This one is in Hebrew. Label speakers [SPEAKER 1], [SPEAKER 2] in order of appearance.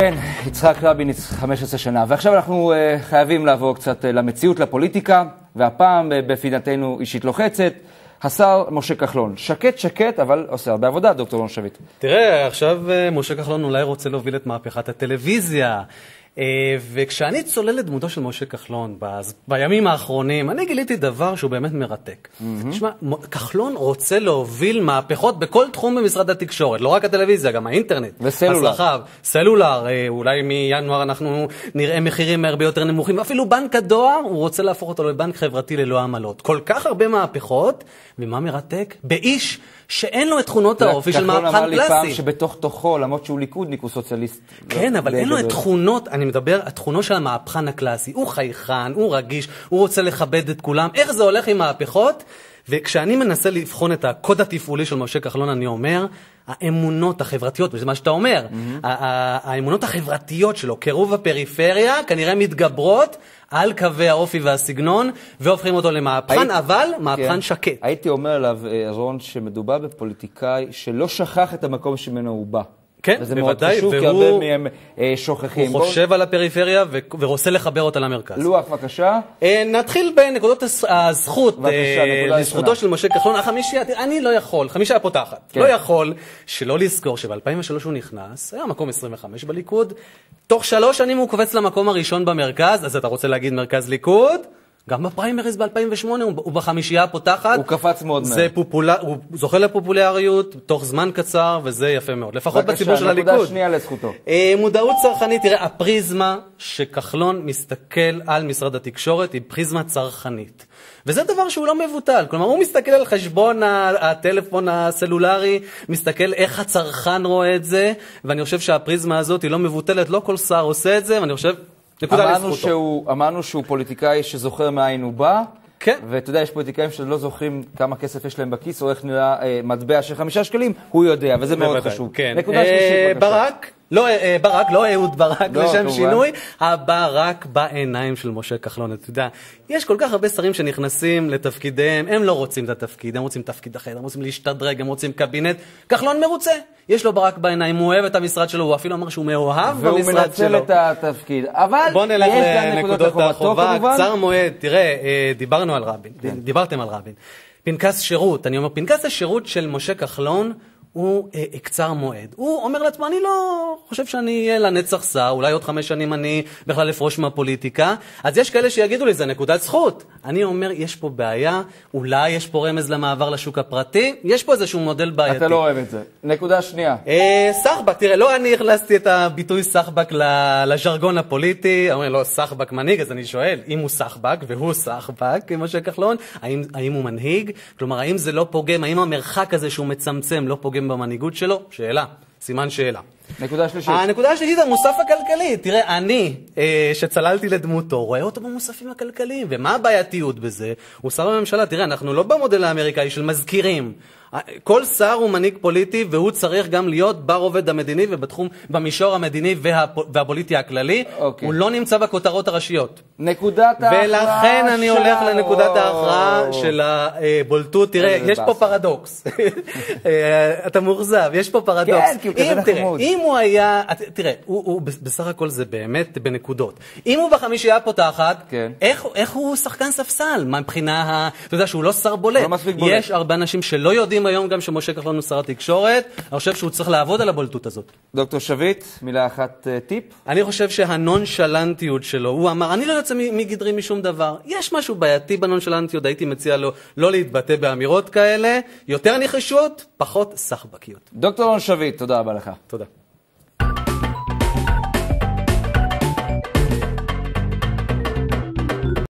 [SPEAKER 1] כן, יצחק רבין 15 שנה, ועכשיו אנחנו חייבים לעבור קצת למציאות, לפוליטיקה, והפעם בפינתנו אישית לוחצת, השר משה כחלון. שקט, אבל עושה הרבה עבודה, דוקטור רון שביט.
[SPEAKER 2] תראה, עכשיו משה כחלון אולי רוצה להוביל את מהפכת הטלוויזיה, וכשאני צולל לדמותו של משה כחלון בימים האחרונים, אני גיליתי דבר שהוא באמת מרתק. תשמע, כחלון רוצה להוביל מהפכות בכל תחום במשרד התקשורת, לא רק הטלוויזיה, גם האינטרנט.
[SPEAKER 1] וסלולר.
[SPEAKER 2] סלולר, אולי מינואר אנחנו נראה מחירים הרבה יותר נמוכים, אפילו בנק הדואר, הוא רוצה להפוך אותו לבנק חברתי ללא עמלות. כל כך הרבה מהפכות, ומה מרתק? באיש שאין לו את תכונות האופי של מהפכן קלאסי.
[SPEAKER 1] כחלון אמר לי פעם שבתוך תוכו, למרות שהוא ליכודניק, הוא סוציאליסט.
[SPEAKER 2] כן, אבל אין לו את תכונות, אני מדבר, התכונות של המהפכן הקלאסי. הוא חייכן, הוא רגיש, הוא רוצה לכבד את כולם. איך זה הולך עם מהפכות? וכשאני מנסה לבחון את הקוד התפעולי של משה כחלון, אני אומר, האמונות החברתיות, וזה מה שאתה אומר, האמונות החברתיות שלו, קירוב הפריפריה, כנראה מתגברות על קווי האופי והסגנון, והופכים אותו למהפכן, אבל מהפכן שקט.
[SPEAKER 1] הייתי אומר עליו, רון, שמדובר בפוליטיקאי שלא שכח את המקום שממנו הוא בא.
[SPEAKER 2] כן,
[SPEAKER 1] וזה מאוד חשוב, כי הרבה מהם שוכחים.
[SPEAKER 2] הוא חושב על הפריפריה ורוצה לחבר אותה למרכז.
[SPEAKER 1] לוח, בבקשה.
[SPEAKER 2] נתחיל בנקודות הזכות, לזכותו של משה כחלון. החמישייה, אני לא יכול, חמישייה פותחת, לא יכול שלא לזכור שב-2003 הוא נכנס, היה מקום 25 בליכוד, תוך 3 שנים הוא קובץ למקום הראשון במרכז, אז אתה רוצה להגיד מרכז ליכוד? גם בפריימריז ב-2008 הוא בחמישייה הפותחת.
[SPEAKER 1] הוא קפץ מאוד מאוד.
[SPEAKER 2] הוא זוכה לפופולריות תוך זמן קצר, וזה יפה מאוד. לפחות בציבור של הליכוד.
[SPEAKER 1] נקודה שנייה לזכותו.
[SPEAKER 2] מודעות צרכנית, תראה, הפריזמה שכחלון מסתכל על משרד התקשורת היא פריזמה צרכנית. וזה דבר שהוא לא מבוטל. כלומר, הוא מסתכל על חשבון הטלפון הסלולרי, מסתכל איך הצרכן רואה את זה, ואני חושב שהפריזמה הזאת היא לא מבוטלת. לא כל שר עושה את זה, ואני חושב
[SPEAKER 1] אמרנו שהוא פוליטיקאי שזוכר מאין הוא בא,
[SPEAKER 2] כן.
[SPEAKER 1] ואתה יודע, יש פוליטיקאים שלא זוכרים כמה כסף יש להם בכיס, או איך נראה מטבע של 5 שקלים, הוא יודע, וזה מאוד חשוב.
[SPEAKER 2] כן.
[SPEAKER 1] נקודה שלישית,
[SPEAKER 2] ברק, לא אהוד ברק לשם שינוי, הברק בעיניים של משה כחלון. אתה יודע, יש כל כך הרבה שרים שנכנסים לתפקידיהם, הם לא רוצים את התפקיד, הם רוצים תפקיד אחר, הם רוצים להשתדרג, הם רוצים קבינט. כחלון מרוצה, יש לו ברק בעיניים, הוא אוהב את המשרד שלו, הוא אפילו אמר שהוא מאוהב במשרד שלו.
[SPEAKER 1] והוא מנצל את התפקיד. אבל
[SPEAKER 2] בוא נלך לנקודות החובה, קצר מועד. תראה, דיברתם על רבין. פנקס שירות, אני אומר, פנקס השירות של משה כחלון הוא קצר מועד. הוא אומר לעצמו, אני לא חושב שאני אהיה לנצח שר, אולי עוד 5 שנים אני בכלל לפרוש מהפוליטיקה. אז יש כאלה שיגידו לי, זה נקודת זכות. אני אומר, יש פה בעיה, אולי יש פה רמז למעבר לשוק הפרטי, יש פה איזשהו מודל בעייתי.
[SPEAKER 1] אתה לא אוהב את זה. נקודה שנייה.
[SPEAKER 2] סחבק, תראה, לא אני הכנסתי את הביטוי סחבק לז'רגון הפוליטי, אומרים, לא, סחבק מנהיג, אז אני שואל, אם הוא סחבק, והוא סחבק, משה כחלון, האם הוא מנהיג? כלומר, האם זה לא פוגם, האם המרחק הזה שהוא מצמצם לא פוגם במנהיגות שלו? שאלה, סימן שאלה.
[SPEAKER 1] נקודה שלישית.
[SPEAKER 2] הנקודה השלישית, המוסף הכלכלי. תראה, אני, שצללתי לדמותו, רואה אותו במוספים הכלכליים. ומה הבעייתיות בזה? הוא שר בממשלה. תראה, אנחנו לא במודל האמריקאי של מזכירים. כל שר הוא מנהיג פוליטי, והוא צריך גם להיות בר עובד המדיני, ובתחום, במישור המדיני והפוליטי הכללי, הוא לא נמצא בכותרות הראשיות.
[SPEAKER 1] נקודת ההכרעה.
[SPEAKER 2] ולכן אני הולך לנקודת ההכרעה של הבולטות. תראה, יש פה פרדוקס. אתה מורזב, יש פה פרדוקס.
[SPEAKER 1] כן, כי הוא כזה נחמוד.
[SPEAKER 2] אם הוא היה, תראה, הוא בסך הכל זה באמת בנקודות. אם הוא בחמישייה פותחת, איך הוא שחקן ספסל? מה מבחינה, אתה יודע שהוא לא שר בולט. יש הרבה אנשים שלא יודעים היום גם שמשה כחלון הוא שר התקשורת, אני חושב שהוא צריך לעבוד על הבולטות הזאת.
[SPEAKER 1] דוקטור שביט, מילה אחת טיפ?
[SPEAKER 2] אני חושב שהנונשלנטיות שלו, הוא אמר, אני לא יוצא מגדרי משום דבר. יש משהו בעייתי בנונשלנטיות, הייתי מציע לו לא להתבטא באמירות כאלה, יותר נחישות, פחות סחבקיות.
[SPEAKER 1] דוקטור רון שביט, תודה רבה לך.
[SPEAKER 2] תודה.